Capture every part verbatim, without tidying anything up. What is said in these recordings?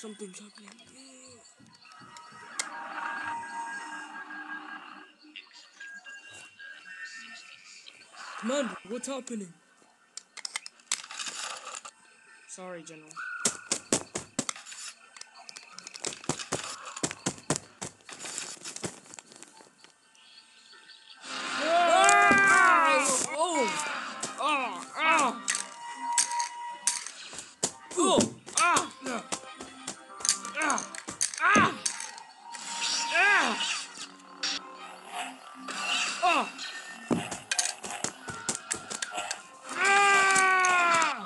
Something's happening. Commander, what's happening? Sorry, General. Ah! Oh! Ah! Ah! Oh! Ah! Ah! Ah! Ah! Ah! Ah!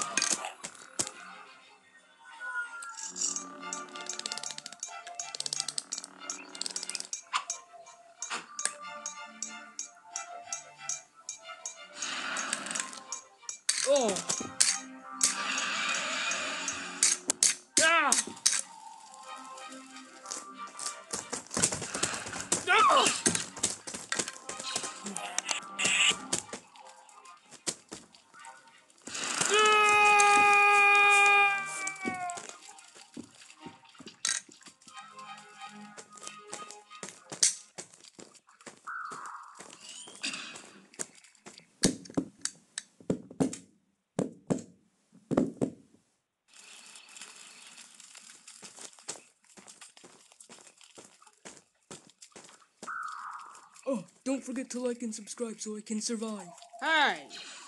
Oh! Ah! Ah! Oh, don't forget to like and subscribe so I can survive. Hey!